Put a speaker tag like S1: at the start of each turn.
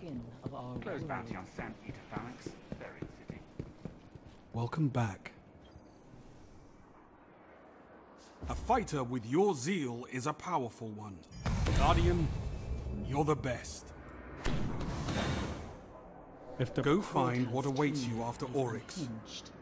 S1: guardian of our
S2: Close
S1: world.
S2: bounty on Sand Eater Phalanx. Very city.
S3: Welcome back. A fighter with your zeal is a powerful one. Guardian, you're the best.
S4: If the
S3: Go find what
S1: Portal's
S3: awaits
S1: tomb
S3: you after
S1: is
S3: Oryx.
S1: unhinged.